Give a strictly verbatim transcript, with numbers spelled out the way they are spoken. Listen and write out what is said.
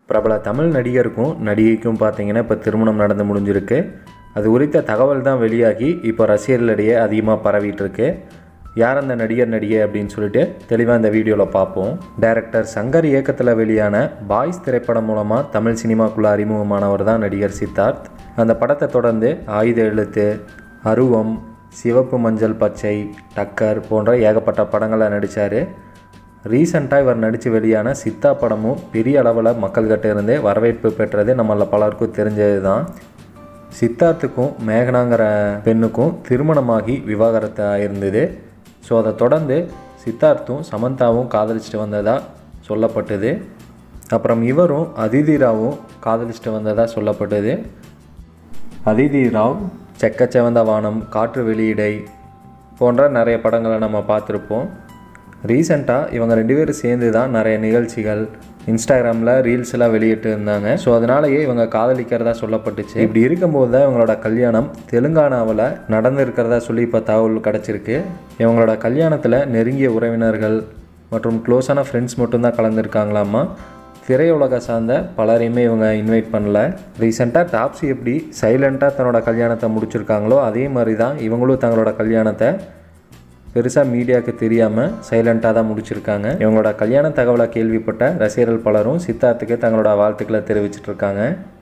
பிரபல தமிழ் நடிகருக்கும் நடிகைக்கும் பார்த்தீங்கன்னா இப்போ திருமணம் நடந்து முடிஞ்சிருக்கு. அது குறித்த தகவல் தான் வெளியாகி இப்போ ரசிகர்களிடையே அதிகமாக பரவிட்டு இருக்கு. யார் அந்த நடிகர் நடிகை அப்படின்னு சொல்லிட்டு தெளிவாக இந்த வீடியோவில் பார்ப்போம். டைரக்டர் சங்கர் இயக்கத்தில் வெளியான பாய்ஸ் திரைப்படம் மூலமாக தமிழ் சினிமாக்குள்ளே அறிமுகமானவர் தான் நடிகர் சித்தார்த். அந்த படத்தை தொடர்ந்து ஆயுத எழுத்து, அருவம், சிவப்பு மஞ்சள் பச்சை, டக்கர் போன்ற ஏகப்பட்ட படங்களை நடித்தார். ரீசெண்டாக இவர் நடித்து வெளியான சித்தா படமும் பெரிய அளவில் மக்கள்கிட்ட இருந்தே வரவேற்பு பெற்றது நம்மள பலருக்கும் தெரிஞ்சது தான். சித்தார்த்துக்கும் மேகனாங்கிற பெண்ணுக்கும் திருமணமாகி விவாகரத்து ஆயிருந்தது. ஸோ அதை தொடர்ந்து சித்தார்த்தும் சமந்தாவும் காதலிச்சுட்டு வந்ததாக சொல்லப்பட்டது. அப்புறம் இவரும் அதிதி ராவும் காதலிச்சுட்டு வந்ததாக சொல்லப்பட்டது. அதிதி ராவ் செக்கச்செவந்த வானம், காற்று வெளியிடை போன்ற நிறைய படங்களை நம்ம பார்த்துருப்போம். ரீசெண்டாக இவங்க ரெண்டு பேரும் சேர்ந்து தான் நிறைய நிகழ்ச்சிகள் இன்ஸ்டாகிராமில் ரீல்ஸ்லாம் வெளியிட்டு இருந்தாங்க. ஸோ அதனாலேயே இவங்க காதலிக்கிறதா சொல்லப்பட்டுச்சு. இப்படி இருக்கும்போது தான் இவங்களோட கல்யாணம் தெலுங்கானாவில் நடந்திருக்கிறதா சொல்லி இப்போ தகவல் கிடச்சிருக்கு. இவங்களோட கல்யாணத்தில் நெருங்கிய உறவினர்கள் மற்றும் க்ளோஸான ஃப்ரெண்ட்ஸ் மட்டும்தான் கலந்துருக்காங்களாமா. திரையுலக சார்ந்த பலரையுமே இவங்க இன்வைட் பண்ணல. ரீசெண்டாக டாப்ஸி எப்படி சைலண்ட்டாக தன்னோட கல்யாணத்தை முடிச்சிருக்காங்களோ அதே மாதிரி தான் இவங்களும் தங்களோட கல்யாணத்தை பெருசாக மீடியாவுக்கு தெரியாமல் சைலண்ட்டாக தான் முடிச்சிருக்காங்க. இவங்களோட கல்யாண தகவலை கேள்விப்பட்ட ரசிகர்கள் பலரும் சித்தார்த்துக்கு தங்களோட வாழ்த்துக்களை தெரிவிச்சிட்ருக்காங்க.